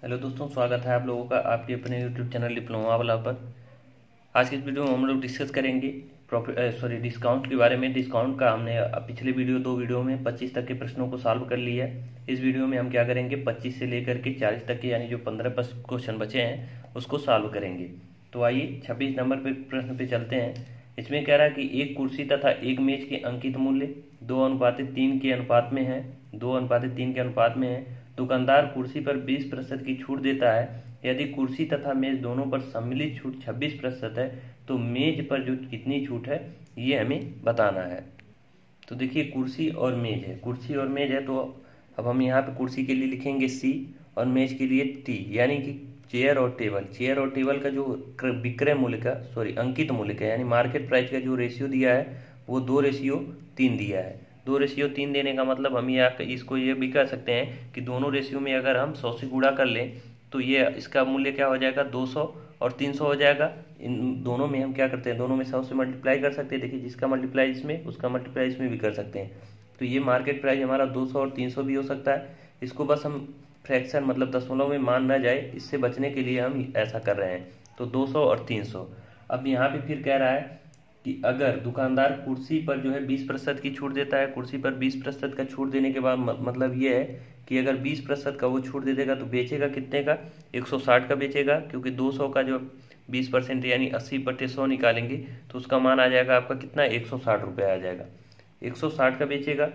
Hello दोस्तों, स्वागत है आप लोगों का आपके अपने यूट्यूब चैनल डिप्लोमा वाला पर। आज की इस वीडियो में हम लोग डिस्कस करेंगे डिस्काउंट के बारे में। डिस्काउंट का हमने पिछले दो वीडियो में 25 तक के प्रश्नों को सॉल्व कर लिया है। इस वीडियो में हम क्या करेंगे, 25 से लेकर के 40 तक के यानी जो 15 क्वेश्चन बचे हैं उसको सॉल्व करेंगे। तो आइए 26 नंबर पे प्रश्न पे चलते हैं। इसमें कह रहा है कि एक कुर्सी तथा एक मेज के अंकित मूल्य 2:3 के अनुपात में है। 2:3 के अनुपात में है। दुकानदार कुर्सी पर 20% की छूट देता है। यदि कुर्सी तथा मेज दोनों पर सम्मिलित छूट 26% है तो मेज पर जो कितनी छूट है ये हमें बताना है। तो देखिए, कुर्सी और मेज है, कुर्सी और मेज है। तो अब हम यहाँ पे कुर्सी के लिए लिखेंगे C और मेज के लिए T, यानी कि चेयर और टेबल। चेयर और टेबल का जो विक्रय मूल्य का अंकित मूल्य का यानी मार्केट प्राइस का जो रेशियो दिया है वो 2:3 दिया है। 2:3 देने का मतलब हम इसको ये भी कह सकते हैं कि दोनों रेशियो में अगर हम 100 से गुणा कर लें तो ये इसका मूल्य क्या हो जाएगा, 200 और 300 हो जाएगा। इन दोनों में हम क्या करते हैं, दोनों में 100 से मल्टीप्लाई कर सकते हैं। देखिए, जिसका मल्टीप्लाई इसमें उसका मल्टीप्लाई इसमें भी कर सकते हैं। तो ये मार्केट प्राइस हमारा 200 और 300 भी हो सकता है। इसको बस हम फ्रैक्शन मतलब दशमलव में मान ना जाए, इससे बचने के लिए हम ऐसा कर रहे हैं। तो 200 और 300। अब यहाँ पे फिर कह रहा है कि अगर दुकानदार कुर्सी पर जो है 20% की छूट देता है, कुर्सी पर 20% का छूट देने के बाद मतलब ये है कि अगर 20% का वो छूट दे देगा तो बेचेगा कितने का, 160 का बेचेगा। क्योंकि 200 का जो 20% यानी 80/100 निकालेंगे तो उसका मान आ जाएगा आपका कितना, 160 रुपये आ जाएगा। 160 का बेचेगा।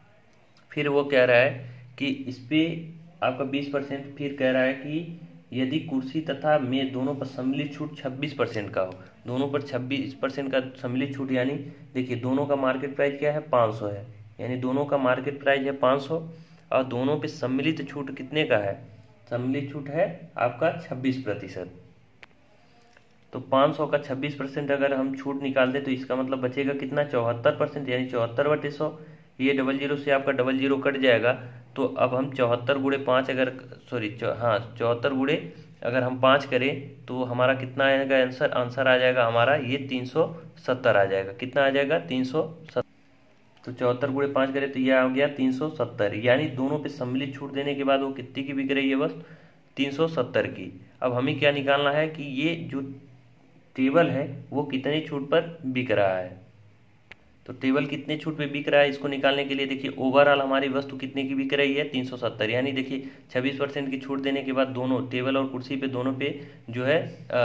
फिर वो कह रहा है कि इस पर आपका 20%, फिर कह रहा है कि यदि कुर्सी तथा मेज दोनों पर सम्मिलित छूट 26% का हो, दोनों पर 26% का सम्मिलित छूट, यानी देखिए दोनों का मार्केट प्राइस क्या है, 500 है, यानी दोनों का मार्केट प्राइस है 500 और दोनों पे सम्मिलित छूट कितने का है, सम्मिलित छूट है आपका 26%। तो 500 का 26% अगर हम छूट निकाल दें तो इसका मतलब बचेगा कितना, 74%, यानी 74/100। ये 00 से आपका 00 कट जाएगा। तो अब हम 74 × 5 अगर 74 गुणे अगर हम 5 करें तो हमारा कितना आएगा आंसर आ जाएगा हमारा ये 370 आ जाएगा। कितना आ जाएगा, 370। तो 74 × 5 करें तो यह आ गया 370, यानी दोनों पे सम्मिलित छूट देने के बाद वो कितनी की बिक रही है, बस 370 की। अब हमें क्या निकालना है कि ये जो टेबल है वो कितने छूट पर बिक रहा है। तो टेबल कितने छूट पे बिक रहा है, इसको निकालने के लिए देखिए ओवरऑल हमारी वस्तु कितने की बिक रही है, 370। यानी देखिए 26% की छूट देने के बाद दोनों टेबल और कुर्सी पे दोनों पे जो है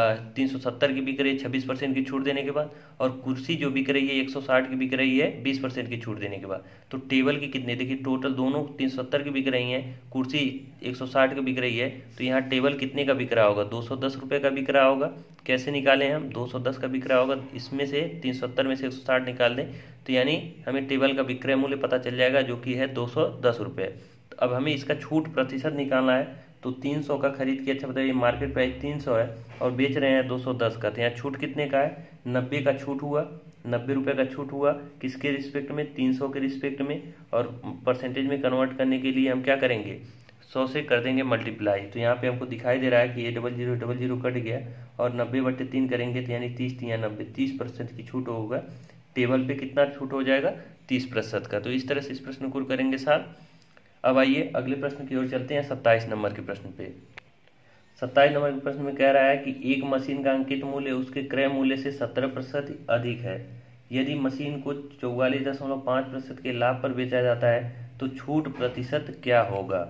370 की बिक रही है 26% की छूट देने के बाद, और कुर्सी जो बिक रही है 160 की बिक रही है 20% की छूट देने के बाद। तो टेबल की कितने, देखिए टोटल दोनों 370 की बिक रही हैं, कुर्सी 160 की बिक रही है। तो यहाँ टेबल कितने का बिक रहा होगा, 210 रुपये का बिक रहा होगा। कैसे निकालें हम, 210 का बिक रहा होगा, इसमें से 370 में से 160 निकाल दें तो यानी हमें टेबल का विक्रय मूल्य पता चल जाएगा जो कि है 210 रुपये। तो अब हमें इसका छूट प्रतिशत निकालना है। तो 300 का खरीद के, अच्छा बताइए मार्केट प्राइस 300 है और बेच रहे हैं 210 का, तो यहाँ छूट कितने का है, 90 का छूट हुआ, 90 रुपये का छूट हुआ। किसके रिस्पेक्ट में, 300 के रिस्पेक्ट में। और परसेंटेज में कन्वर्ट करने के लिए हम क्या करेंगे, 100 से कर देंगे मल्टीप्लाई। तो यहाँ पे हमको दिखाई दे रहा है कि ये 00 कट गया और 90/3 करेंगे तो यानी 30 × 90 30% की छूट होगा। टेबल पे कितना छूट हो जाएगा, 30% का। तो इस तरह से इस प्रश्न को करेंगे साथ। अब आइए अगले प्रश्न की ओर चलते हैं, 27 नंबर के प्रश्न पे। 27 नंबर के प्रश्न में कह रहा है कि एक मशीन का अंकित मूल्य उसके क्रय मूल्य से 17% अधिक है। यदि मशीन को 44.5% के लाभ पर बेचा जाता है तो छूट प्रतिशत क्या होगा।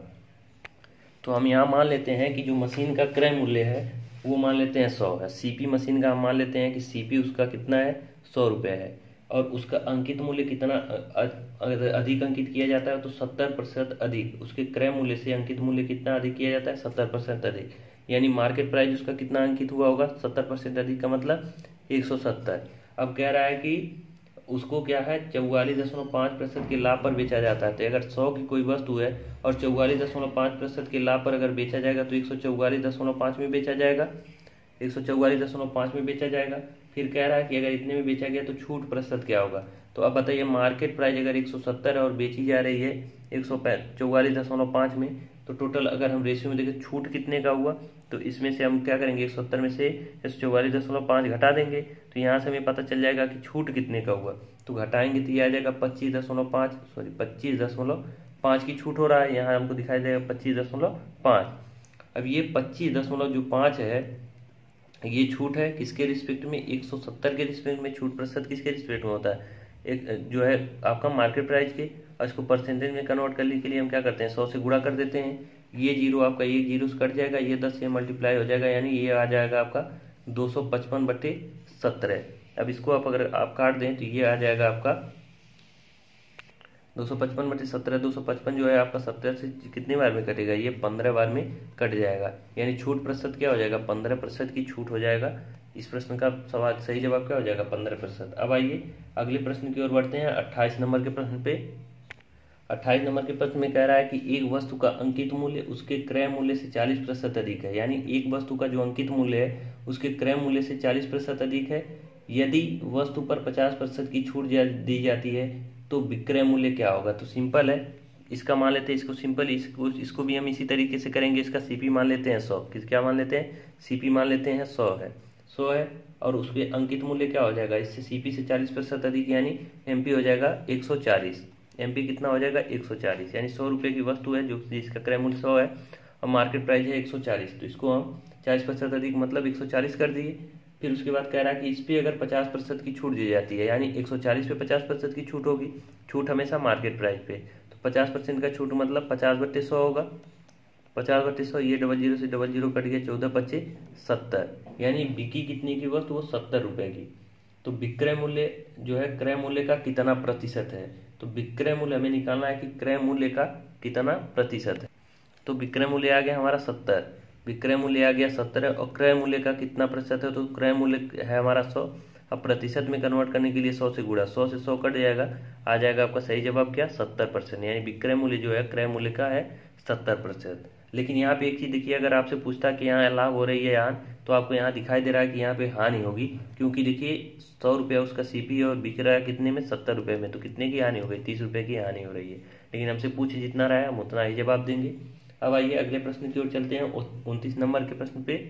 तो हम यहाँ मान लेते हैं कि जो मशीन का क्रय मूल्य है वो मान लेते हैं 100 है। सीपी मशीन का हम मान लेते हैं कि सीपी उसका कितना है, 100 रुपये है, और उसका अंकित मूल्य कितना अगर अधिक अंकित किया जाता है तो 70% अधिक, उसके क्रय मूल्य से अंकित मूल्य कितना अधिक किया जाता है, 70% अधिक। यानी मार्केट प्राइस उसका कितना अंकित हुआ होगा, 70% अधिक का मतलब 170। अब कह रहा है कि उसको क्या है 44.5% के लाभ पर बेचा जाता है। तो अगर 100 की कोई वस्तु है और 44.5% के लाभ पर अगर बेचा जाएगा तो 144.5 में बेचा जाएगा, 144.5 में बेचा जाएगा। फिर कह रहा है कि अगर इतने में बेचा गया तो छूट प्रतिशत क्या होगा। तो अब बताइए मार्केट प्राइस अगर 170 है और बेची जा रही है 144.5 में, तो टोटल अगर हम रेशियो में देखें छूट कितने का हुआ, तो इसमें से हम क्या करेंगे 170 में से 144.5 घटा देंगे तो यहाँ से हमें पता चल जाएगा कि छूट कितने का हुआ। तो घटाएंगे तो ये आ जाएगा 25.5 की छूट हो रहा है, यहाँ हमको दिखाई देगा 25.5। अब ये 25.5 है, ये छूट है किसके रिस्पेक्ट में, 170 के रिस्पेक्ट में। छूट प्रतिशत किसके रिस्पेक्ट में होता है, एक जो है आपका मार्केट प्राइस के, और इसको परसेंटेज में कन्वर्ट करने के लिए हम क्या करते हैं, 100 से गुणा कर देते हैं। ये जीरो आपका, ये जीरो से कट जाएगा, ये 10 से मल्टीप्लाई हो जाएगा, यानी ये आ जाएगा आपका 255/17। अब इसको आप अगर आप काट दें तो ये आ जाएगा आपका 255/17। 255 जो है आपका 17 से कितनी बार में कटेगा, ये 15 बार में कट जाएगा, यानी छूट प्रतिशत क्या हो जाएगा, 15% की छूट हो जाएगा। इस प्रश्न का सवाल सही जवाब क्या हो जाएगा, 15%। अब आइए अगले प्रश्न की ओर बढ़ते हैं, 28 नंबर के प्रश्न पे। 28 नंबर के प्रश्न में कह रहा है कि एक वस्तु का अंकित मूल्य उसके क्रय मूल्य से 40% अधिक है, यानी एक वस्तु का जो अंकित मूल्य है उसके क्रय मूल्य से 40% अधिक है। यदि वस्तु पर 50% की छूट दी जाती है तो विक्रय मूल्य क्या होगा। तो सिंपल है, इसका मान लेते हैं, इसको सिंपल, इसको भी हम इसी तरीके से करेंगे। इसका सीपी मान लेते हैं 100, क्या मान लेते हैं, सीपी मान लेते हैं 100 है, और उसके अंकित मूल्य क्या हो जाएगा, इससे सीपी से 40% अधिक, यानी एमपी हो जाएगा 140। एमपी कितना हो जाएगा 140, यानी 100 रुपये की वस्तु है जो जिसका क्रय मूल्य 100 है और मार्केट प्राइस है 140, तो इसको हम 40% अधिक मतलब 140 कर दिए। फिर उसके बाद कह रहा है कि इस पे अगर 50% की छूट दी जाती है, यानी 140 पे 50% की छूट होगी, छूट हमेशा मार्केट प्राइस पे, तो 50% का छूट मतलब 50/100 होगा। 50/100, ये 00 से 00 कट गया, 14×5 = 70, यानी बिकी कितनी की वस्तु, वो 70 रुपये की। तो विक्रय मूल्य जो है क्रय मूल्य का कितना प्रतिशत है, तो विक्रय मूल्य हमें निकालना है कि क्रय मूल्य का कितना प्रतिशत है। तो विक्रय मूल्य आ गया हमारा 70, विक्रय मूल्य आ गया 70 और क्रय मूल्य का कितना प्रतिशत है, तो क्रय मूल्य है हमारा 100। अब प्रतिशत में कन्वर्ट करने के लिए 100 से गुणा, 100 से 100 कट जाएगा, आ जाएगा आपका सही जवाब क्या, 70%, यानी विक्रय मूल्य जो है क्रय मूल्य का है 70%। लेकिन यहाँ पे एक चीज देखिए, अगर आपसे पूछता कि यहाँ लाभ हो रही है हानि, तो आपको यहाँ दिखाई दे रहा है कि यहाँ पे हानि होगी, क्योंकि देखिए 100 रुपया उसका सीपी और बिक रहा है कितने में, 70 रुपये में, तो कितने की हानि हो गई, 30 रुपये की हानि हो रही है। लेकिन हमसे पूछ जितना रहा है हम उतना ही जवाब देंगे। अब आइए अगले प्रश्न की ओर चलते हैं, 29 नंबर के प्रश्न पे।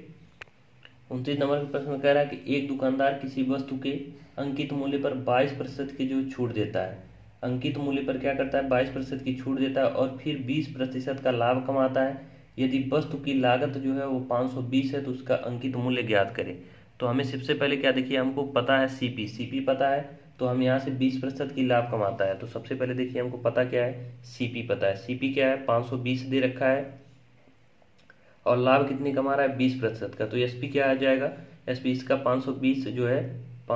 29 नंबर के प्रश्न में कह रहा है कि एक दुकानदार किसी वस्तु के अंकित मूल्य पर 22% की जो छूट देता है, अंकित मूल्य पर क्या करता है, 22% की छूट देता है और फिर 20% का लाभ कमाता है। यदि वस्तु की लागत जो है वो 520 है तो उसका अंकित मूल्य ज्ञात करें। तो हमें सबसे पहले क्या, देखिए हमको पता है सीपी पता है, तो हम यहाँ से 20% की लाभ कमाता है। तो सबसे पहले देखिए हमको पता क्या है, सीपी पता है, सीपी क्या है 520 दे रखा है और लाभ कितनी कमा रहा है 20% का, तो एसपी क्या आ जाएगा, एसपी इसका 520 जो है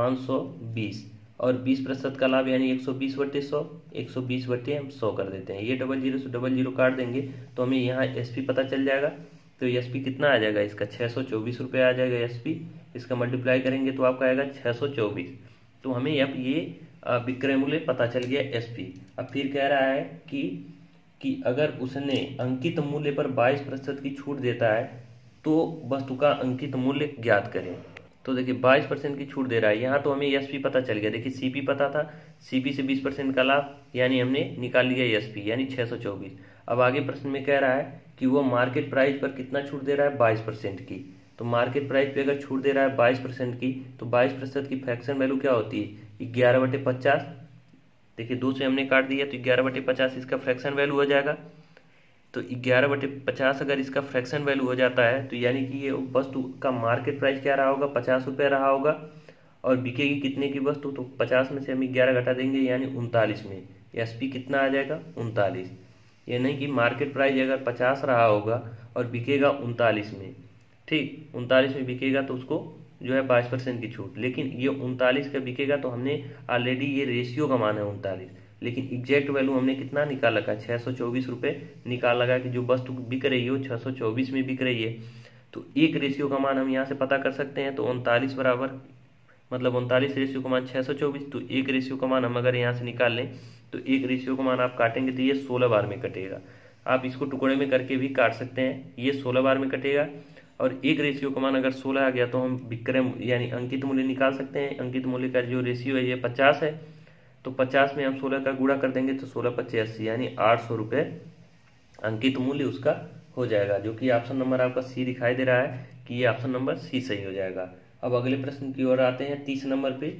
520 और 20% का लाभ यानी 120/100, 120/100 कर देते हैं। ये 00 से 00 काट देंगे तो हमें यहाँ एसपी पता चल जाएगा। तो एसपी कितना आ जाएगा इसका 624 रुपये आ जाएगा एसपी, इसका मल्टीप्लाई करेंगे तो आपका आएगा 624। तो हमें अब ये विक्रय मूल्य पता चल गया एसपी। अब फिर कह रहा है कि अगर उसने अंकित मूल्य पर 22% की छूट देता है तो वस्तु का अंकित मूल्य ज्ञात करें। तो देखिए 22% की छूट दे रहा है, यहाँ तो हमें एसपी पता चल गया, देखिए सीपी पता था, सीपी से 20% का लाभ यानी हमने निकाल लिया एसपी यानी 624। अब आगे प्रश्न में कह रहा है कि वो मार्केट प्राइस पर कितना छूट दे रहा है 22% की। तो मार्केट प्राइस पे अगर छूट दे रहा है 22% की, तो 22% की फ्रैक्शन वैल्यू क्या होती है 11/50। देखिए 2 से हमने काट दिया तो 11/50 इसका फ्रैक्शन वैल्यू हो जाएगा। तो 11/50 अगर इसका फ्रैक्शन वैल्यू हो जाता है तो यानी कि ये वस्तु का मार्केट प्राइस क्या रहा होगा 50 रुपये रहा होगा और बिकेगी कितने की वस्तु, तो 50 में से हम 11 घटा देंगे यानी 39 में, एसपी कितना आ जाएगा 39। ये नहीं कि मार्केट प्राइस अगर 50 रहा होगा और बिकेगा 39 में, ठीक 39 में बिकेगा तो उसको जो है 22% की छूट, लेकिन ये 39 का बिकेगा तो हमने ऑलरेडी ये रेशियो का मान है 39, लेकिन एग्जैक्ट वैल्यू हमने कितना निकाल रखा है 624 रुपये निकाल लगा कि जो वस्तु बिक रही है वो 624 में बिक रही है। तो एक रेशियो का मान हम यहाँ से पता कर सकते हैं, तो 39 बराबर मतलब 39 रेशियो का मान 624, तो एक रेशियो का मान हम अगर यहाँ से निकाल लें तो एक रेशियो का मान आप काटेंगे तो ये 16 बार में कटेगा। आप इसको टुकड़े में करके भी काट सकते हैं, ये 16 बार में कटेगा और एक रेशियो का मान अगर 16 आ गया तो हम विक्रय यानी अंकित मूल्य निकाल सकते हैं। अंकित मूल्य का जो रेशियो है ये 50 है, तो 50 में हम 16 का गुणा कर देंगे तो 16×5 = 80 यानी 800 रुपये अंकित मूल्य उसका हो जाएगा, जो कि ऑप्शन नंबर आपका सी दिखाई दे रहा है कि ये ऑप्शन नंबर सी सही हो जाएगा। अब अगले प्रश्न की ओर आते हैं 30 नंबर पे।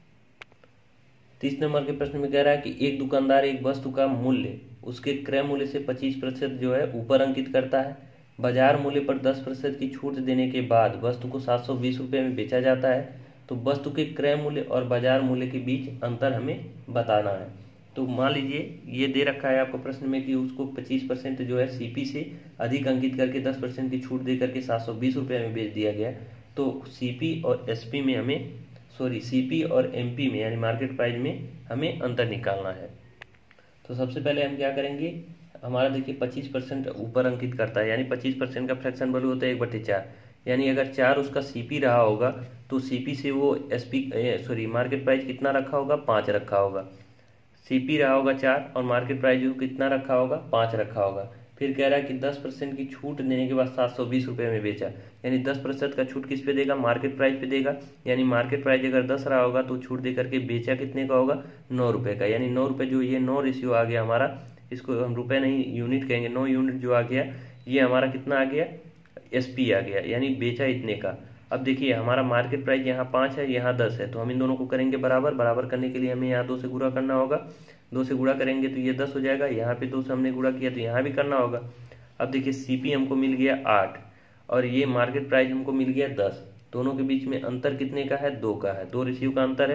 30 नंबर के प्रश्न में कह रहा है कि एक दुकानदार एक वस्तु का मूल्य उसके क्रय मूल्य से 25% जो है ऊपर अंकित करता है। बाजार मूल्य पर 10% की छूट देने के बाद वस्तु को 720 रुपये में बेचा जाता है, तो वस्तु के क्रय मूल्य और बाजार मूल्य के बीच अंतर हमें बताना है। तो मान लीजिए ये दे रखा है आपको प्रश्न में कि उसको 25% जो है सीपी से अधिक अंकित करके 10% की छूट दे करके 720 रुपये में बेच दिया गया। तो सीपी और एसपी में हमें सीपी और एमपी में यानी मार्केट प्राइस में हमें अंतर निकालना है। तो सबसे पहले हम क्या करेंगे, हमारा देखिए 25% ऊपर अंकित करता है, यानी 25% का फ्रैक्शन वैल्यू होता है 1/4, यानी अगर 4 उसका सीपी रहा होगा तो सीपी से वो मार्केट प्राइस कितना रखा होगा, 5 रखा होगा। सीपी रहा होगा 4 और मार्केट प्राइस कितना रखा होगा, 5 रखा होगा। फिर कह रहा है कि 10% की छूट देने के बाद 720 रुपये में बेचा, यानी 10% का छूट किस पे देगा, मार्केट प्राइस पे देगा। यानी मार्केट प्राइस अगर 10 रहा होगा तो छूट दे करके बेचा कितने का होगा, 9 रुपये का। यानी 9 रुपये जो ये 9 रेशियो आ गया हमारा, इसको हम रुपये नहीं यूनिट कहेंगे, 9 यूनिट जो आ गया ये हमारा कितना आ गया, एसपी आ गया, यानी बेचा इतने का। अब देखिए हमारा मार्केट प्राइस यहाँ 5 है, यहाँ 10 है, तो हम इन दोनों को करेंगे बराबर। बराबर करने के लिए हमें यहाँ 2 से गुणा करना होगा। 2 से गुणा करेंगे तो ये 10 हो जाएगा, यहाँ पे 2 से हमने गुणा किया तो यहाँ भी करना होगा। अब देखिए सीपी हमको मिल गया 8 और ये मार्केट प्राइस हमको मिल गया 10, दोनों के बीच में अंतर कितने का है, 2 का है, 2 रेशियो का अंतर है।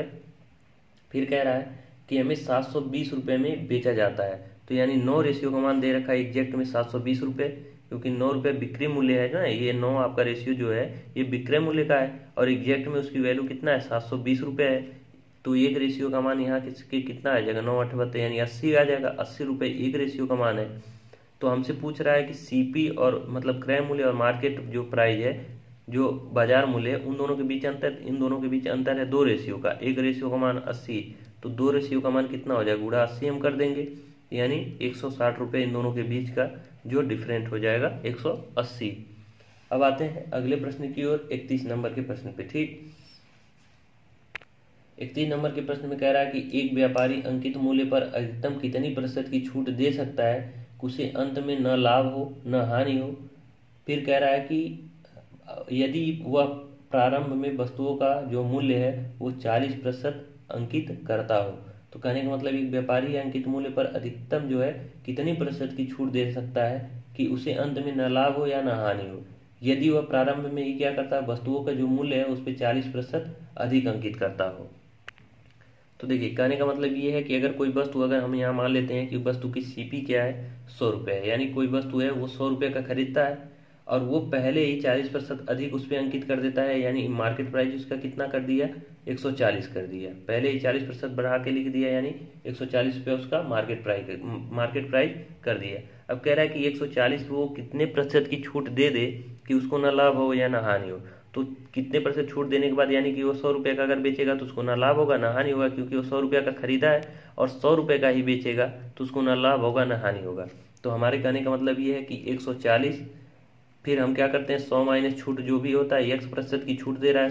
फिर कह रहा है कि हमें 720 रुपये में बेचा जाता है, तो यानी 9 रेशियो का मान दे रखा है एग्जैक्ट में 720 रुपये, क्योंकि 9 रुपये बिक्री मूल्य है ना, ये 9 आपका रेशियो जो है ये बिक्रय मूल्य का है और एग्जैक्ट में उसकी वैल्यू कितना है, 720 रुपये है। तो एक रेशियो का मान यहाँ कितना आ जाएगा, 9 8 72 यानी 80 आ जाएगा। 80 रुपये एक रेशियो का मान है। तो हमसे पूछ रहा है कि सीपी और मतलब क्रय मूल्य और मार्केट जो प्राइस है, जो बाजार मूल्य है, उन दोनों के बीच अंतर, इन दोनों के बीच अंतर है 2 रेशियो का। एक रेशियो का मान 80, तो 2 रेशियो का मान कितना हो जाएगा, गुणा 80 हम कर देंगे, यानी 160 रुपये इन दोनों के बीच का जो डिफरेंट हो जाएगा 180। अब आते हैं अगले प्रश्न की ओर, 31 नंबर के प्रश्न पे। ठीक, 31 नंबर के प्रश्न में कह रहा है कि एक व्यापारी अंकित मूल्य पर अधिकतम कितनी प्रतिशत की छूट दे सकता है, उसे अंत में न लाभ हो न हानि हो। फिर कह रहा है कि यदि वह प्रारंभ में वस्तुओं का जो मूल्य है वो 40% अंकित करता हो। तो कहने का मतलब एक व्यापारी अंकित मूल्य पर अधिकतम जो है कितनी प्रतिशत की छूट दे सकता है कि उसे अंत में न लाभ हो या न हानि हो, यदि वह प्रारंभ में ही क्या करता है, वस्तुओं का जो मूल्य है उस पर 40% अधिक अंकित करता हो। तो देखिए कहने का मतलब ये है कि अगर कोई वस्तु, अगर हम यहाँ मान लेते हैं कि वस्तु की सीपी क्या है, 100 रुपये है, यानी कोई वस्तु है वो 100 रुपये का खरीदता है और वो पहले ही 40% अधिक उस पर अंकित कर देता है, यानी मार्केट प्राइस उसका कितना कर दिया, 140 कर दिया, पहले ही 40% बढ़ा के लिख दिया, यानी 140 रुपये उसका मार्केट प्राइस कर दिया। अब कह रहा है कि 140 वो कितने प्रतिशत की छूट दे दे कि उसको ना लाभ हो या ना हानि हो। तो कितने % छूट देने के बाद, यानी कि वो 100 रुपये का अगर बेचेगा तो उसको ना लाभ होगा ना हानि होगा, क्योंकि वो 100 रुपये का खरीदा है और 100 रुपये का ही बेचेगा तो उसको ना लाभ होगा ना हानि होगा। तो हमारे कहने का मतलब ये है कि 140, फिर हम क्या करते हैं 100 माइनस छूट जो भी होता है, x% की छूट दे रहा है,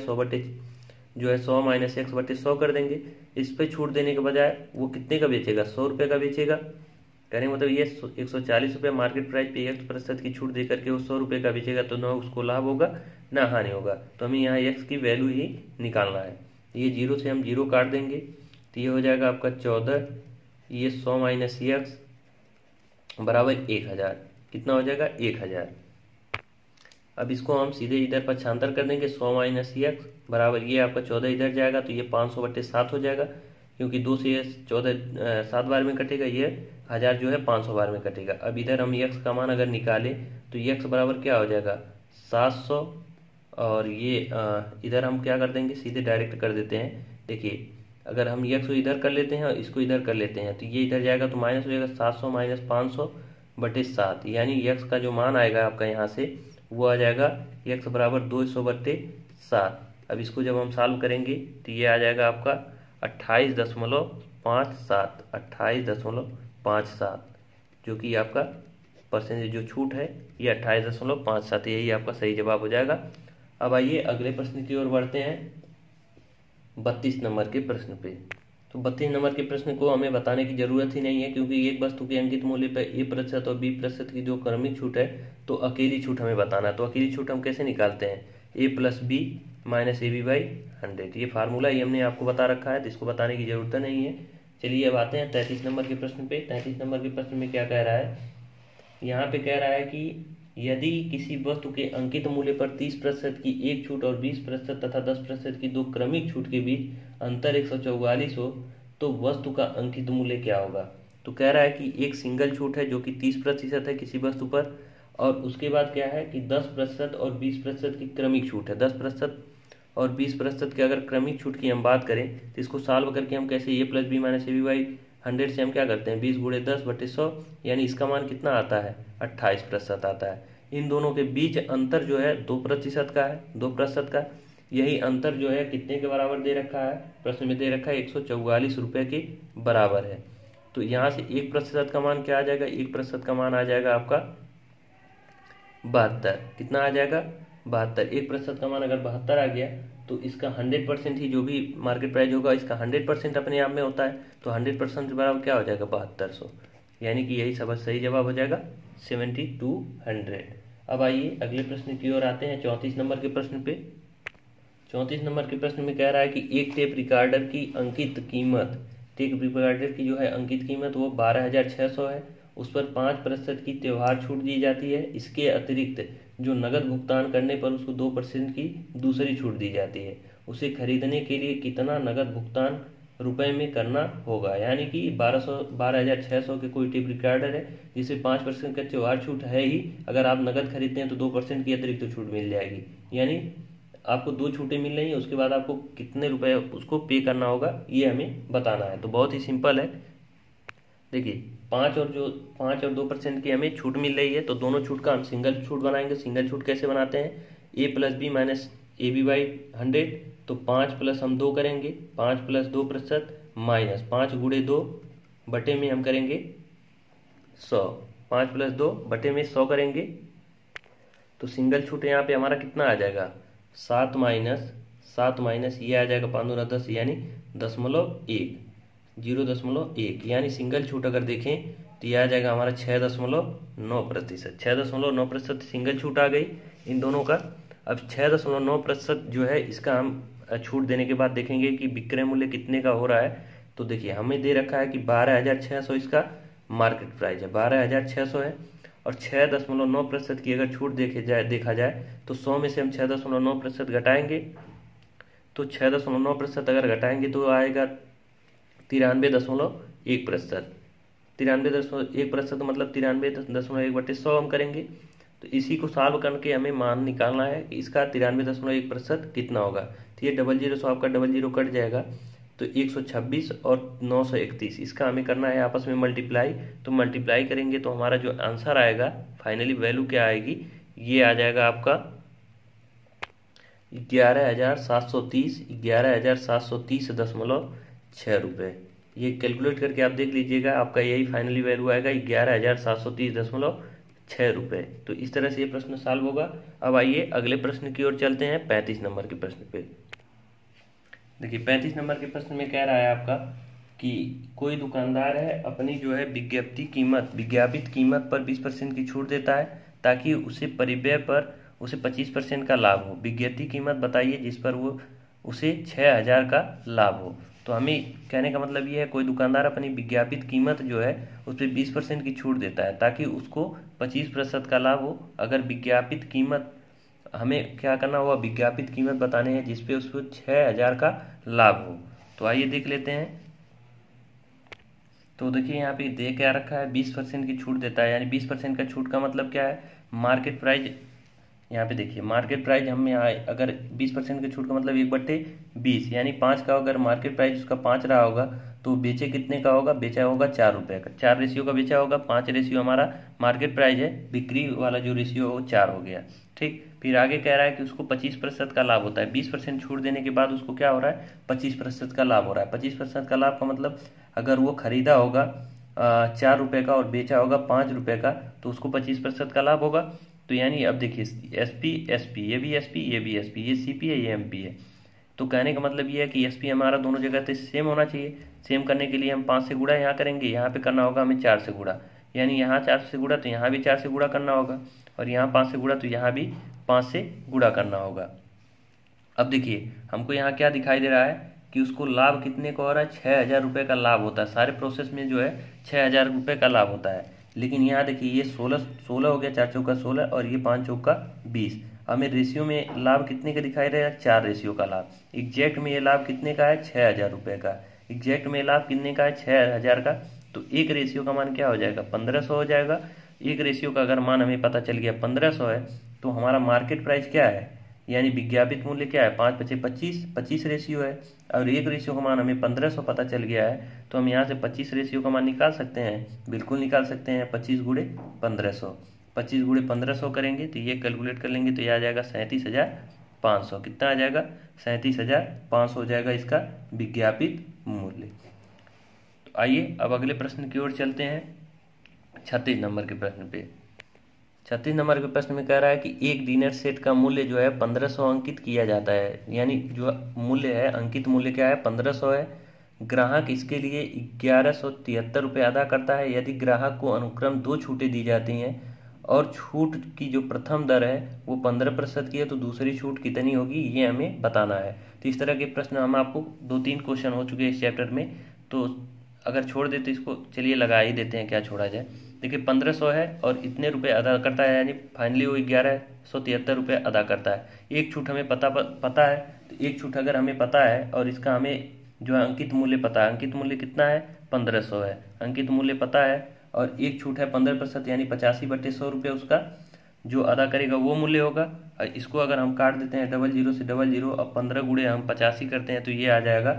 100 माइनस x/100 कर देंगे। इस पे छूट देने के बजाय वो कितने का बेचेगा, 100 रुपये का बेचेगा। कहने का मतलब ये 140 रुपये मार्केट प्राइस पे 1% की छूट दे करके वो 100 रुपये का बेचेगा, तो ना उसको लाभ होगा ना हानि होगा। तो हमें यहाँ x की वैल्यू ही निकालना है। ये 0 से हम 0 काट देंगे तो ये हो जाएगा आपका 14, ये 100 माइनस x बराबर 1000, कितना हो जाएगा 1000। अब इसको हम सीधे इधर पक्षांतर कर देंगे, 100 माइनस x बराबर ये आपका 14 इधर जाएगा तो ये 500/7 हो जाएगा, क्योंकि 2 से ये 14 7 बार में कटेगा, ये 1000 जो है 500 बार में कटेगा। अब इधर हम x का मान अगर निकालें तो x बराबर क्या हो जाएगा 700, और ये इधर हम क्या कर देंगे, सीधे डायरेक्ट कर देते हैं। देखिए अगर हम x को इधर कर लेते हैं और इसको इधर कर लेते हैं तो ये इधर जाएगा तो माइनस हो जाएगा 700 माइनस 500/7, यानी x का जो मान आएगा आपका यहाँ से वो आ जाएगा x बराबर 200/7। अब इसको जब हम सॉल्व करेंगे तो ये आ जाएगा आपका 28.57, जो कि आपका परसेंटेज जो छूट है ये 28.57, यही आपका सही जवाब हो जाएगा। अब आइए अगले प्रश्न की ओर बढ़ते हैं, 32 नंबर के प्रश्न पे। तो 32 नंबर के प्रश्न को हमें बताने की जरूरत ही नहीं है, क्योंकि एक वस्तु के अंकित मूल्य पर A% और B% की जो क्रमिक छूट है तो अकेली छूट हमें बताना है। तो अकेली छूट हम कैसे निकालते हैं, A+B माइनस AB/100, ये फार्मूला ही हमने आपको बता रखा है, तो इसको बताने की जरूरत नहीं है। चलिए अब आते हैं 33 नंबर के प्रश्न पे। 33 नंबर के प्रश्न में क्या कह रहा है, यहाँ पे कह रहा है कि यदि किसी वस्तु के अंकित मूल्य पर 30% की एक छूट और 20% तथा 10% की दो क्रमिक छूट के बीच अंतर 144 हो तो वस्तु का अंकित मूल्य क्या होगा। तो कह रहा है कि एक सिंगल छूट है जो कि 30% है किसी वस्तु पर, और उसके बाद क्या है कि 10% और 20% की क्रमिक छूट है। 10% और 20% की अगर क्रमिक छूट की हम बात करें तो इसको सॉल्व करके हम कैसे a plus B minus A B by 100 से हम क्या करते हैं 20 गुणे 10/100, यानी इसका मान कितना आता है 28% आता है। इन दोनों के बीच अंतर जो है 2% का है, 2% का। यही अंतर जो है कितने के बराबर दे रखा है, प्रश्न में दे रखा है 144 रुपये के बराबर है। तो यहाँ से 1% का मान क्या आ जाएगा, 1% का मान आ जाएगा आपका 72। कितना आ जाएगा 72। 1% का मान अगर 72 आ गया तो इसका 100% ही जो भी मार्केट प्राइस होगा इसका 100% अपने आप में होता है, तो 100% के बराबर क्या हो जाएगा 7200, यानी कि यही सब सही जवाब हो जाएगा 7200। अब आइए अगले प्रश्न की ओर आते हैं, 34 नंबर के प्रश्न पे। 34 नंबर के प्रश्न में कह रहा है कि एक टेप रिकॉर्डर की अंकित कीमत, टेप रिकॉर्डर की जो है अंकित कीमत वो 12,600 है। उस पर 5% की त्योहार छूट दी जाती है। इसके अतिरिक्त जो नगद भुगतान करने पर उसको 2% की दूसरी छूट दी जाती है। उसे खरीदने के लिए कितना नगद भुगतान रुपए में करना होगा। यानी कि 12,600 के कोई टेप रिकॉर्डर है जिसे 5% का त्योहार छूट है ही, अगर आप नगद खरीदते हैं तो 2% की अतिरिक्त छूट मिल जाएगी। यानी आपको दो छूटें मिल रही हैं, उसके बाद आपको कितने रुपए उसको पे करना होगा ये हमें बताना है। तो बहुत ही सिंपल है, देखिए 5 और 2% की हमें छूट मिल रही है, तो दोनों छूट का हम सिंगल छूट बनाएंगे। सिंगल छूट कैसे बनाते हैं, a plus B minus A B by 100, तो 5 प्लस हम 2 करेंगे, 5 प्लस 2% माइनस 5 गुणे 2 बटे में हम करेंगे 100, 5 प्लस 2 बटे में 100 करेंगे। तो सिंगल छूट यहाँ पे हमारा कितना आ जाएगा 7 माइनस ये आ जाएगा 5 दूना 10, यानी 0.1, यानी सिंगल छूट अगर देखें तो यह आ जाएगा हमारा 6.9%। 6.9% सिंगल छूट आ गई इन दोनों का। अब 6.9% जो है इसका हम छूट देने के बाद देखेंगे कि विक्रय मूल्य कितने का हो रहा है। तो देखिए हमें दे रखा है कि 12,600 इसका मार्केट प्राइस है, 12,600 है, और 6.9% की अगर छूट देखा जाए तो 100 में से हम 6.9% घटाएंगे, तो 6.9% अगर घटाएंगे तो आएगा 93.1%। 93.1% मतलब 93.1/100 हम करेंगे। तो इसी को सॉल्व करके हमें मान निकालना है कि इसका 93.1% कितना होगा। तो ये 00 से आपका 00 कट जाएगा, तो 126 और 931 इसका हमें करना है आपस में मल्टीप्लाई। तो मल्टीप्लाई करेंगे तो हमारा जो आंसर आएगा फाइनली वैल्यू क्या आएगी, ये आ जाएगा आपका 11,730.6 रुपये। ये कैलकुलेट करके आप देख लीजिएगा, आपका यही फाइनली वैल्यू आएगा 11,730.6 रुपये। तो इस तरह से ये प्रश्न सॉल्व होगा। अब आइए अगले प्रश्न की ओर चलते हैं, 35 नंबर के प्रश्न पे। देखिए 35 नंबर के प्रश्न में कह रहा है आपका कि कोई दुकानदार है अपनी जो है विज्ञापित कीमत पर 20% की छूट देता है ताकि उसे परिव्यय पर उसे 25% का लाभ हो। विज्ञापित कीमत बताइए जिस पर वो उसे 6,000 का लाभ हो। तो हमें कहने का मतलब ये है कोई दुकानदार अपनी विज्ञापित कीमत जो है उस पर 20% की छूट देता है ताकि उसको 25% का लाभ हो। अगर विज्ञापित कीमत हमें क्या करना होगा, विज्ञापित कीमत बताने हैं जिसपे उसको 6,000 का लाभ हो। तो आइए देख लेते हैं। तो देखिए यहाँ पे दे क्या रखा है 20% की छूट देता है, यानी 20% का छूट का मतलब क्या है, मार्केट प्राइस। यहाँ पे देखिए मार्केट प्राइस हमें अगर 20% की छूट का मतलब 1/20, यानी 5 का अगर मार्केट प्राइस उसका 5 रहा होगा तो बेचे कितने का होगा, बेचा होगा 4 रुपये का, 4 रेशियो का बेचा होगा। 5 रेशियो हमारा मार्केट प्राइस है, बिक्री वाला जो रेशियो है वो 4 हो गया। ठीक, फिर आगे कह रहा है कि उसको 25% का लाभ होता है। 20% छूट देने के बाद उसको क्या हो रहा है 25% का लाभ हो रहा है। 25% का लाभ का मतलब अगर वो खरीदा होगा 4 रुपये का और बेचा होगा 5 रुपये का तो उसको 25% का लाभ होगा। तो यानी अब देखिए एसपी ये भी एसपी ये सीपी है ये एमपी है। तो कहने का मतलब ये है कि एसपी हमारा दोनों जगह से सेम होना चाहिए। सेम करने के लिए हम 5 से गुणा यहाँ करेंगे, यहाँ पे करना होगा हमें 4 से गुणा, यानी यहाँ 4 से गुणा तो यहाँ भी 4 से गुणा करना होगा, और यहाँ 5 से गुणा तो यहाँ भी 5 से गुणा करना होगा। अब देखिए हमको यहाँ क्या दिखाई दे रहा है कि उसको लाभ कितने का हो रहा है, 6,000 रुपये का लाभ होता है। सारे प्रोसेस में जो है 6,000 रुपये का लाभ होता है। लेकिन यहाँ देखिए ये 16 हो गया, 4 चौका 16 और ये 5 चौका 20। हमें रेशियो में लाभ कितने का दिखाई दे रहा है? 4 रेशियो का लाभ। एग्जैक्ट में ये लाभ कितने का है? 6,000 रुपये का। एग्जैक्ट में लाभ कितने का है? 6,000 का। तो एक रेशियो का मान क्या हो जाएगा? 1500 हो जाएगा। एक रेशियो का अगर मान हमें पता चल गया 1500 है, तो हमारा मार्केट प्राइस क्या है, यानी विज्ञापित मूल्य क्या है? 5 × 25, 25 रेशियो है। और एक रेशियो का मान हमें 1500 पता चल गया है, तो हम यहाँ से 25 रेशियो का मान निकाल सकते हैं। बिल्कुल निकाल सकते हैं। 25 × 1500, 25 × 1500 करेंगे तो ये कैलकुलेट कर लेंगे तो ये आ जाएगा 37,500। कितना आ जाएगा? 37,500 हो जाएगा इसका विज्ञापित मूल्य। तो आइए अब अगले प्रश्न की ओर चलते हैं, 36 नंबर के प्रश्न पे। 36 नंबर के प्रश्न में कह रहा है कि एक डिनर सेट का मूल्य जो है 1500 अंकित किया जाता है, यानी जो मूल्य है, अंकित मूल्य क्या है? 1500 है। ग्राहक इसके लिए 1173 रुपये अदा करता है। यदि ग्राहक को अनुक्रम 2 छूटें दी जाती हैं और छूट की जो प्रथम दर है वो 15% की है, तो दूसरी छूट कितनी होगी, ये हमें बताना है। तो इस तरह के प्रश्न हम आपको 2-3 क्वेश्चन हो चुके हैं इस चैप्टर में, तो अगर छोड़ देते इसको, चलिए लगा ही देते हैं क्या छोड़ा जाए। देखिए 1500 है और इतने रुपए अदा करता है, यानी फाइनली वो 1173 रुपये अदा करता है। एक छूट हमें पता है, तो एक छूट अगर हमें पता है और इसका हमें जो है अंकित मूल्य पता है, अंकित मूल्य कितना है? 1500 है। अंकित मूल्य पता है और एक छूट है 15%, यानी 85/100 रुपये उसका जो अदा करेगा वो मूल्य होगा। और इसको अगर हम काट देते हैं 00 से 00 और 15 गुणे हम 85 करते हैं तो ये आ जाएगा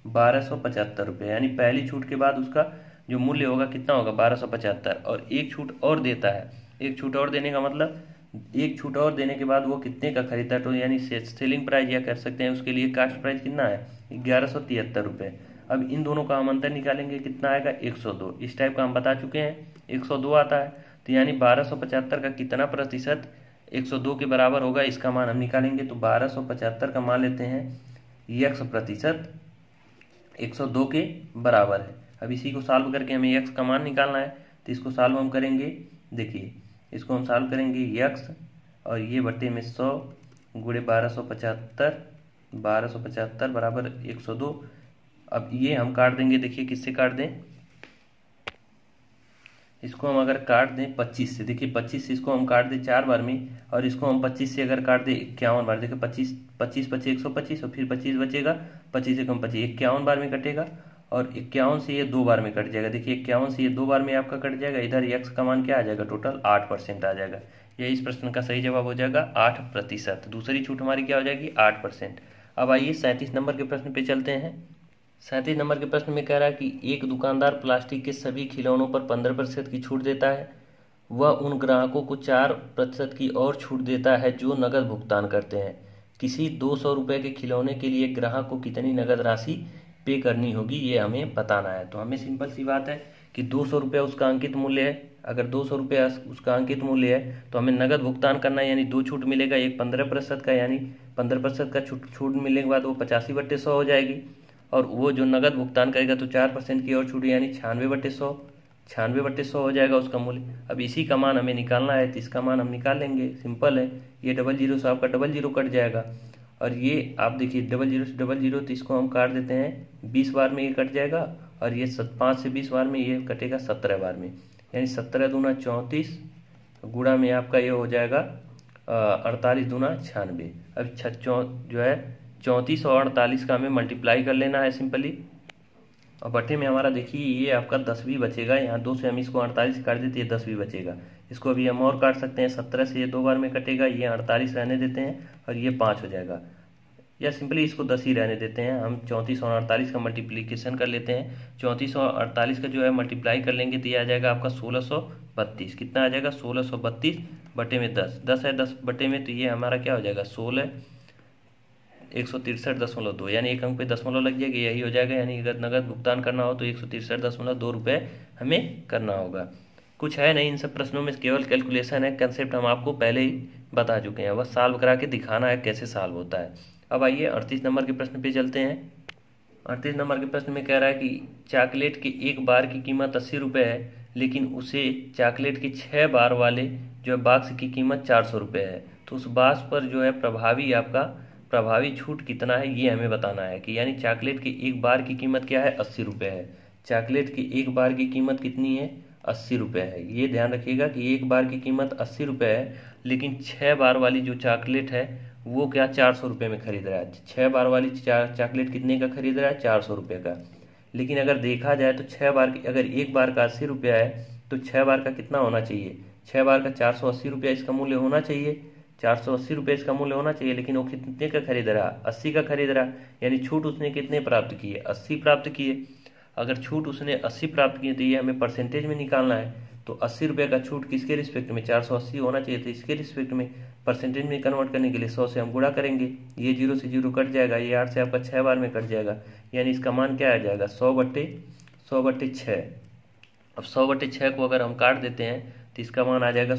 1275 रुपये। यानी पहली छूट के बाद उसका जो मूल्य होगा कितना होगा? 1275। और एक छूट और देता है। एक छूट और देने का मतलब, एक छूट और देने के बाद वो कितने का खरीदता है, तो यानी सेलिंग प्राइस या कर सकते हैं उसके लिए कास्ट प्राइस कितना है? 1173 रुपये। अब इन दोनों का हम अंतर निकालेंगे, कितना आएगा? 102। इस टाइप का हम बता चुके हैं, 102 आता है। तो यानी 1275 का कितना प्रतिशत 102 के बराबर होगा, इसका मान हम निकालेंगे। तो 1275 का मान लेते हैं x प्रतिशत 102 के बराबर है। अब इसी को सॉल्व करके हमें x का मान निकालना है, तो इसको सॉल्व हम करेंगे। देखिए इसको हम सॉल्व करेंगे x और ये बटे में 100 गुणे 1275 बराबर 102। अब ये हम काट देंगे, देखिए किससे काट दें, इसको हम अगर काट दें 25 से, देखिए 25 से इसको हम काट दें 4 बार में, और इसको हम 25 से अगर काट दें 51 बार, देखिए 25 25 25 125 और फिर 25 बचेगा, 25 से कम 25 51 बार में कटेगा, और 51 से ये 2 बार में कट जाएगा। देखिए 51 से ये 2 बार में आपका कट जाएगा। इधर x का मान क्या आ जाएगा? टोटल 8% आ जाएगा। यह इस प्रश्न का सही जवाब हो जाएगा 8%। दूसरी छूट हमारी क्या हो जाएगी? 8%। अब आइए 37 नंबर के प्रश्न पे चलते हैं। 37 नंबर के प्रश्न में कह रहा है कि एक दुकानदार प्लास्टिक के सभी खिलौनों पर 15% की छूट देता है। वह उन ग्राहकों को 4% की और छूट देता है जो नकद भुगतान करते हैं। किसी 200 रुपये के खिलौने के लिए ग्राहक को कितनी नकद राशि पे करनी होगी, ये हमें बताना है। तो हमें सिंपल सी बात है कि 200 रुपये उसका अंकित मूल्य है। अगर 200 रुपये उसका अंकित मूल्य है तो हमें नकद भुगतान करना है, यानी 2 छूट मिलेगा, एक 15% का, यानी 15% का छूट मिलने के बाद वो 85/100 हो जाएगी। और वो जो नगद भुगतान करेगा तो 4% की और छूट, यानी 96/100 हो जाएगा उसका मूल्य। अब इसी का मान हमें निकालना है, तो इसका मान हम निकाल लेंगे, सिंपल है। ये 00 से आपका 00 कट जाएगा, और ये आप देखिए 00 से 00, तो इसको हम काट देते हैं 20 बार में ये कट जाएगा, और ये 5 से 20 बार में ये कटेगा 17 बार में, यानी 17 दूना 34 गुणा में आपका ये हो जाएगा 48 दूना 96। अब जो है 34 और 48 का हमें मल्टीप्लाई कर लेना है सिंपली, और बटे में हमारा देखिए ये आपका 10 भी बचेगा। यहाँ 2 से हम इसको 48 काट देते हैं, 10 भी बचेगा। इसको अभी हम और काट सकते हैं, 17 से ये 2 बार में कटेगा, ये 48 रहने देते हैं और ये 5 हो जाएगा, या सिंपली इसको 10 ही रहने देते हैं। हम 34 और 48 का मल्टीप्लीकेशन कर लेते हैं। 34 और 48 का जो है मल्टीप्लाई कर लेंगे तो ये आ जाएगा आपका 1632। कितना आ जाएगा? 1632 बटे में 10, 10 है 10 बटे में, तो ये हमारा क्या हो जाएगा? 16 163.2, यानी एक अंक पे दशमलव लग जाएगा, यही हो जाएगा। यानी अगर नगद भुगतान करना हो तो 163.2 रुपये हमें करना होगा। कुछ है नहीं इन सब प्रश्नों में, केवल कैलकुलेशन है। कंसेप्ट हम आपको पहले ही बता चुके हैं, बस सॉल्व करा के दिखाना है कैसे सॉल्व होता है। अब आइए 38 नंबर के प्रश्न पे चलते हैं। 38 नंबर के प्रश्न में कह रहा है कि चॉकलेट के एक बार की कीमत 80 रुपये है, लेकिन उसे चॉकलेट के 6 बार वाले जो है बॉक्स की कीमत 400 रुपये है। तो उस बॉक्स पर जो है प्रभावी छूट कितना है, ये हमें बताना है। कि यानी चॉकलेट की एक बार की कीमत क्या है? 80 रुपये है। चॉकलेट की एक बार की कीमत कितनी है? 80 रुपये है। ये ध्यान रखिएगा कि एक बार की कीमत 80 रुपये है, लेकिन 6 बार वाली जो चॉकलेट है वो क्या 400 रुपये में खरीद रहा है। 6 बार वाली चॉकलेट कितने का खरीद रहा है, 400 रुपये का। लेकिन अगर देखा जाए तो 6 बार की, अगर एक बार का 80 रुपया है तो 6 बार का कितना होना चाहिए, 6 बार का 480 रुपया इसका मूल्य होना चाहिए, 480 रुपये इसका मूल्य होना चाहिए। लेकिन वो कितने का खरीद रहा, 80 का खरीद रहा, यानी छूट उसने कितने प्राप्त किए, 80 प्राप्त किए। अगर छूट उसने 80 प्राप्त किए तो ये हमें परसेंटेज में निकालना है। तो 80 रुपये का छूट किसके रिस्पेक्ट में, 480 होना चाहिए, तो इसके रिस्पेक्ट में परसेंटेज में कन्वर्ट करने के लिए 100 से हम गुणा करेंगे। ये 0 से 0 कट जाएगा, ये 8 से आपका 6 बार में कट जाएगा, यानी इसका मान क्या आ जाएगा 100/6। अब 100/6 को अगर हम काट देते हैं तो इसका मान आ जाएगा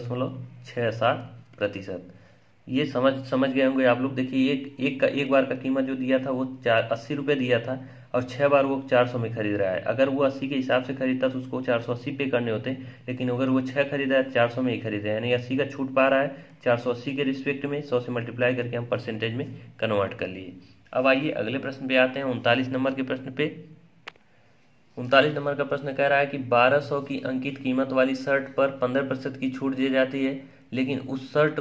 16.67%। ये समझ गए होंगे आप लोग। देखिए एक बार का कीमत जो दिया था वो 80 रुपये दिया था और 6 बार वो 400 में खरीद रहा है। अगर वो 80 के हिसाब से खरीदता तो उसको 480 पे करने होते, लेकिन अगर वो 6 खरीदा है 400 में ही खरीदा है, यानी 80 का छूट पा रहा है 480 के रिस्पेक्ट में। 100 से मल्टीप्लाई करके हम परसेंटेज में कन्वर्ट कर लिए। अब आइए अगले प्रश्न पे आते हैं, 39 नंबर के प्रश्न पे। 39 नंबर का प्रश्न कह रहा है कि 1200 की अंकित कीमत वाली शर्ट पर 15% की छूट दी जाती है, लेकिन उस शर्ट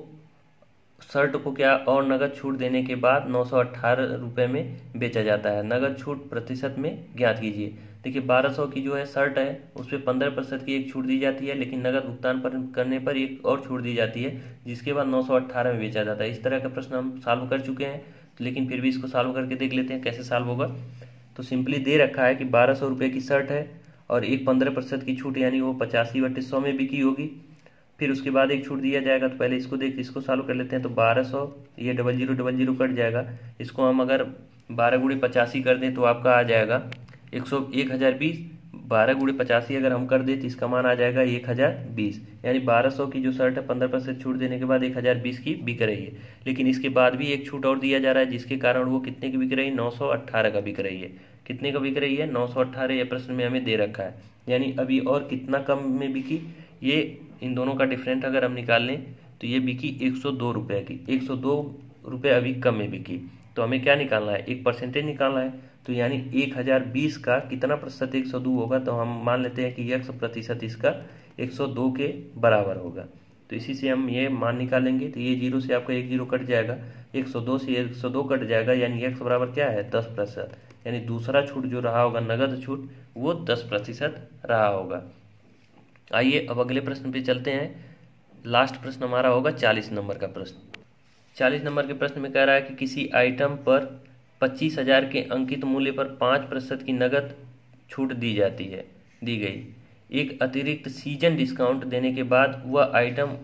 को क्या और नगद छूट देने के बाद 918 रुपये में बेचा जाता है। नगद छूट प्रतिशत में ज्ञात कीजिए। देखिए 1200 की जो है शर्ट है उस पर 15% की एक छूट दी जाती है, लेकिन नगद भुगतान करने पर एक और छूट दी जाती है, जिसके बाद 918 में बेचा जाता है। इस तरह का प्रश्न हम सॉल्व कर चुके हैं, लेकिन फिर भी इसको सॉल्व करके देख लेते हैं कैसे सॉल्व होगा। तो सिंपली दे रखा है कि 1200 रुपये की शर्ट है और एक 15% की छूट, यानी वो 85/100 में बिकी होगी। फिर उसके बाद एक छूट दिया जाएगा, तो पहले इसको सॉल्व कर लेते हैं। तो 1200 ये 0000 कट जाएगा, इसको हम अगर 12 × 85 कर दें तो आपका आ जाएगा 1020। 12 × 85 अगर हम कर दें तो इसका मान आ जाएगा 1020, यानी 1200 की जो शर्ट है 15% छूट देने के बाद 1020 की बिक रही है। लेकिन इसके बाद भी एक छूट और दिया जा रहा है, जिसके कारण वो कितने की बिक रही है, 918 का बिक रही है। कितने का बिक रही है, 918। ये प्रश्न में हमें दे रखा है, यानी अभी और कितना कम में बिकी, ये इन दोनों का डिफरेंट अगर हम निकाल लें तो ये बिकी 102 रुपये की, 102 रुपये अभी कम में बिकी। तो हमें क्या निकालना है, एक परसेंटेज निकालना है। तो यानी 1020 का कितना प्रतिशत 102 होगा, तो हम मान लेते हैं कि 100% इसका 102 के बराबर होगा। तो इसी से हम ये मान निकालेंगे। तो ये 0 से आपका 1 0 कट जाएगा, 102 से 102 कट जाएगा, यानी x बराबर क्या है 10%। यानी दूसरा छूट जो रहा होगा नगद छूट वो 10% रहा होगा। आइए अब अगले प्रश्न पे चलते हैं। लास्ट प्रश्न हमारा होगा 40 नंबर का प्रश्न। 40 नंबर के प्रश्न में कह रहा है कि किसी आइटम पर 25,000 के अंकित मूल्य पर 5% की नगद छूट दी गई। एक अतिरिक्त सीजन डिस्काउंट देने के बाद वह आइटम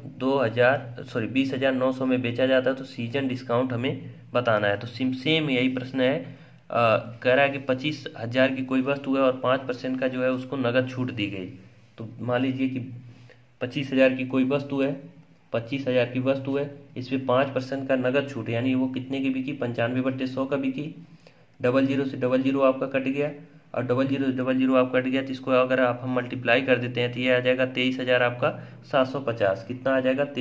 20,900 में बेचा जाता है, तो सीजन डिस्काउंट हमें बताना है। तो सेम यही प्रश्न है। कह रहा है कि 25,000 की कोई वस्तु है और 5% का जो है उसको नगद छूट दी गई। तो मान लीजिए कि 25,000 की कोई वस्तु है, 25,000 की वस्तु है, इस पर 5% का नगद छूट, यानी वो कितने की बिकी, 95/100 का बिकी। 00 से 00 आपका कट गया और 00 से 00 आपका कट गया, तो इसको अगर हम मल्टीप्लाई कर देते हैं तो ये आ जाएगा 23,000 आपका 750। कितना आ जाएगा,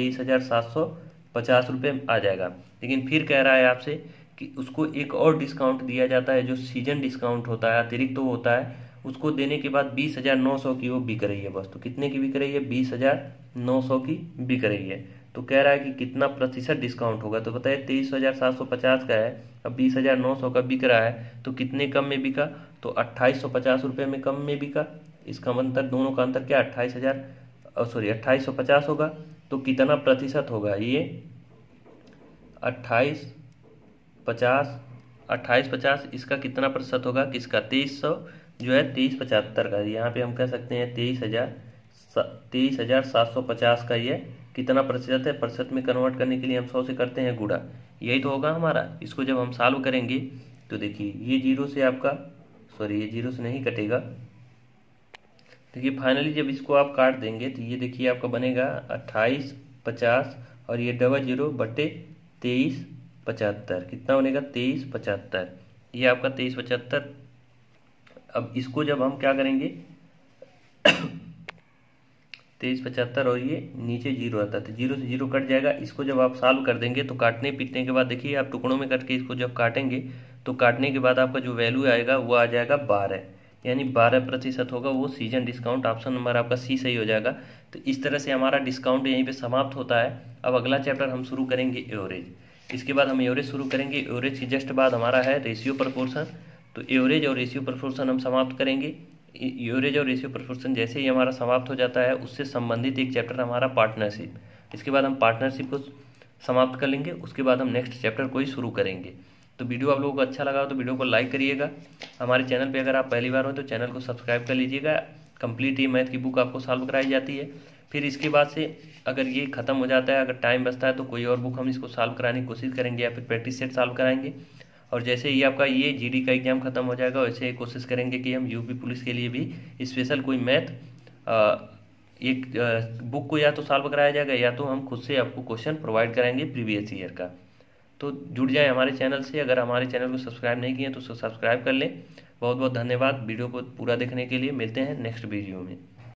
23,750 रुपये आ जाएगा। लेकिन फिर कह रहा है आपसे कि उसको एक और डिस्काउंट दिया जाता है, जो सीजन डिस्काउंट होता है, अतिरिक्त तो होता है, उसको देने के बाद 20,900 की वो बिक रही है वस्तु। कितने की बिक रही है, 20,900 की बिक रही है। तो कह रहा है कि कितना प्रतिशत डिस्काउंट होगा। तो बताइए 23,750 का है, अब 20,900 का बिक रहा है, तो कितने कम में बिका, तो 2,850 रुपये में कम में बिका। इसका अंतर, दोनों का अंतर क्या, 2,850 होगा। तो कितना प्रतिशत होगा, ये 2850, इसका कितना प्रतिशत होगा, किसका, 2300 जो है 2375 का। यहाँ पे हम कह सकते हैं 23,750 का ये कितना प्रतिशत है। प्रतिशत में कन्वर्ट करने के लिए हम 100 से करते हैं गुणा, यही तो होगा हमारा। इसको जब हम सॉल्व करेंगे तो देखिए ये 0 से आपका, ये 0 से नहीं कटेगा। देखिए फाइनली जब इसको आप काट देंगे तो ये देखिए आपका बनेगा 2850 और ये 00/2375, कितना बनेगा 2375। ये आपका 2375। अब इसको जब हम क्या करेंगे 2375 और ये नीचे 0 आता है, तो 0 से 0 कट जाएगा। इसको जब आप सॉल्व कर देंगे तो काटने पीटने के बाद देखिए आप टुकड़ों में करके इसको जब काटेंगे तो काटने के बाद आपका जो वैल्यू आएगा वो आ जाएगा 12, यानी 12% होगा, वो सीजन डिस्काउंट। ऑप्शन नंबर आपका सी सही हो जाएगा। तो इस तरह से हमारा डिस्काउंट यहीं पे समाप्त होता है। अब अगला चैप्टर हम शुरू करेंगे एवरेज। इसके बाद हम एवरेज शुरू करेंगे। एवरेज के जस्ट बाद हमारा है रेशियो प्रोपोर्शन। तो एवरेज और रेशियो प्रोपोर्शन हम समाप्त करेंगे। एवरेज और रेशियो प्रोपोर्शन जैसे ही हमारा समाप्त हो जाता है, उससे संबंधित एक चैप्टर हमारा पार्टनरशिप। इसके बाद हम पार्टनरशिप को समाप्त कर लेंगे। उसके बाद हम नेक्स्ट चैप्टर को ही शुरू करेंगे। तो वीडियो आप लोगों को अच्छा लगा हो तो वीडियो को लाइक करिएगा। हमारे चैनल पे अगर आप पहली बार हो तो चैनल को सब्सक्राइब कर लीजिएगा। कंप्लीट ये मैथ की बुक आपको सॉल्व कराई जाती है। फिर इसके बाद से अगर ये खत्म हो जाता है, अगर टाइम बचता है, तो कोई और बुक हम इसको सॉल्व कराने की कोशिश करेंगे या फिर प्रैक्टिस सेट सॉल्व कराएंगे। और जैसे ही आपका ये जीडी का एग्जाम खत्म हो जाएगा, वैसे ही कोशिश करेंगे कि हम यूपी पुलिस के लिए भी स्पेशल कोई मैथ एक बुक को या तो सॉल्व कराया जाएगा, या तो हम खुद से आपको क्वेश्चन प्रोवाइड कराएंगे प्रीवियस ईयर का। तो जुड़ जाए हमारे चैनल से। अगर हमारे चैनल को सब्सक्राइब नहीं किए तो सब्सक्राइब कर लें। बहुत बहुत धन्यवाद वीडियो को पूरा देखने के लिए। मिलते हैं नेक्स्ट वीडियो में।